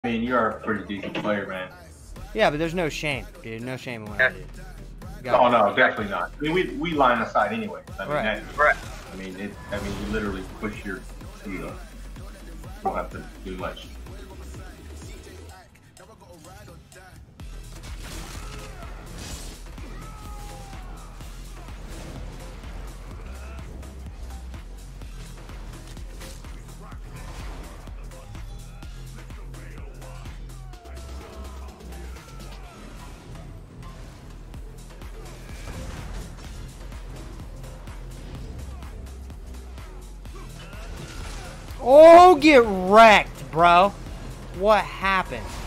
I mean, you are a pretty decent player, man. Yeah, but there's no shame, dude. No shame in what I do. Oh no, definitely not. I mean, we line aside anyway. I mean, Right. right. I mean, you literally push your, you don't have to do much. Oh, get wrecked, bro. What happened?